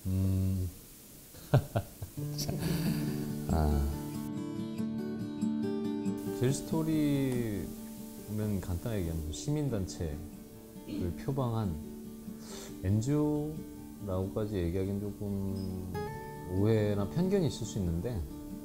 음. 아. 길스토리는 간단하게 얘기하면 시민단체를 표방한 NGO라고까지 얘기하기는 조금 오해나 편견이 있을 수 있는데,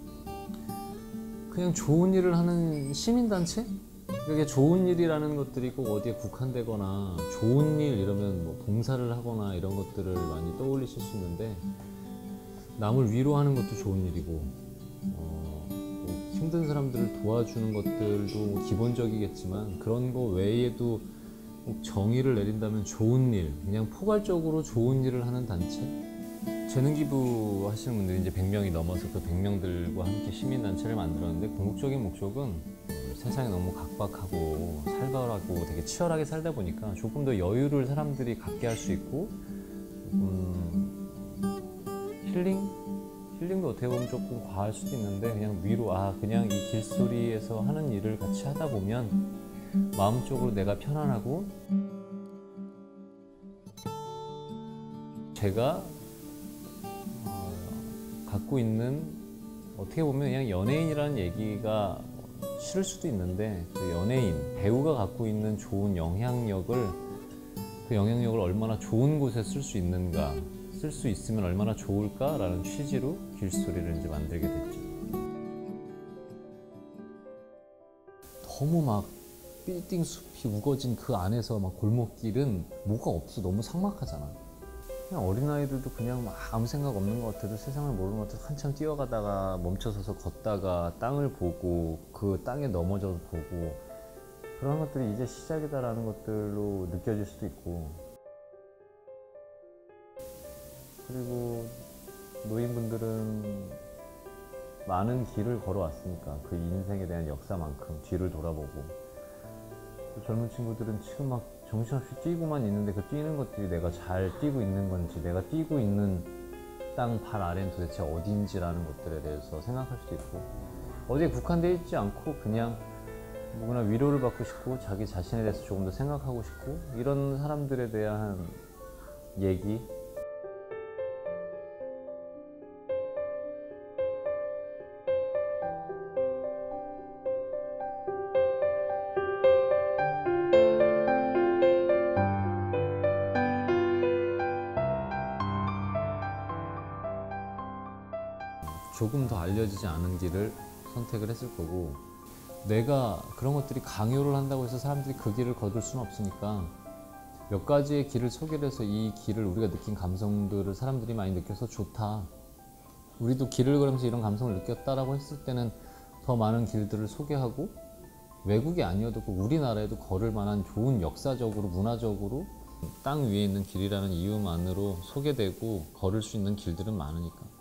그냥 좋은 일을 하는 시민단체? 이게 좋은 일이라는 것들이 꼭 어디에 국한되거나 좋은 일 이러면 뭐 봉사를 하거나 이런 것들을 많이 떠올리실 수 있는데, 남을 위로하는 것도 좋은 일이고 뭐 힘든 사람들을 도와주는 것들도 기본적이겠지만, 그런 거 외에도 꼭 정의를 내린다면 좋은 일, 그냥 포괄적으로 좋은 일을 하는 단체? 재능 기부 하시는 분들이 이제 100명이 넘어서 그 100명들과 함께 시민단체를 만들었는데, 궁극적인 목적은 세상이 너무 각박하고 살벌하고 되게 치열하게 살다 보니까 조금 더 여유를 사람들이 갖게 할 수 있고, 힐링도 어떻게 보면 조금 과할 수도 있는데, 그냥 위로, 그냥 이 길소리에서 하는 일을 같이 하다 보면 마음적으로 내가 편안하고, 제가 갖고 있는, 어떻게 보면 그냥 연예인이라는 얘기가 싫을 수도 있는데, 그 연예인, 배우가 갖고 있는 좋은 영향력을, 그 영향력을 얼마나 좋은 곳에 쓸 수 있는가, 쓸 수 있으면 얼마나 좋을까라는 취지로 길스토리를 이제 만들게 됐죠. 너무 막 빌딩 숲이 우거진 그 안에서 막 골목길은 뭐가 없어. 너무 삭막하잖아. 그냥 어린아이들도 그냥 막 아무 생각 없는 것 같아도, 세상을 모르는 것 같아도 한참 뛰어가다가 멈춰서서 걷다가 땅을 보고 그 땅에 넘어져서 보고, 그런 것들이 이제 시작이다라는 것들로 느껴질 수도 있고, 그리고 노인분들은 많은 길을 걸어왔으니까 그 인생에 대한 역사만큼 뒤를 돌아보고, 또 젊은 친구들은 지금 막 정신없이 뛰고만 있는데, 그 뛰는 것들이 내가 잘 뛰고 있는 건지, 내가 뛰고 있는 땅 발 아래는 도대체 어딘지라는 것들에 대해서 생각할 수도 있고, 어디에 국한되어 있지 않고 그냥 누구나 위로를 받고 싶고 자기 자신에 대해서 조금 더 생각하고 싶고, 이런 사람들에 대한 얘기. 조금 더 알려지지 않은 길을 선택을 했을 거고, 내가 그런 것들이 강요를 한다고 해서 사람들이 그 길을 거둘 수는 없으니까, 몇 가지의 길을 소개를 해서 이 길을, 우리가 느낀 감성들을 사람들이 많이 느껴서 좋다, 우리도 길을 걸으면서 이런 감성을 느꼈다라고 했을 때는 더 많은 길들을 소개하고, 외국이 아니어도 꼭 우리나라에도 걸을 만한 좋은, 역사적으로 문화적으로 땅 위에 있는 길이라는 이유만으로 소개되고 걸을 수 있는 길들은 많으니까.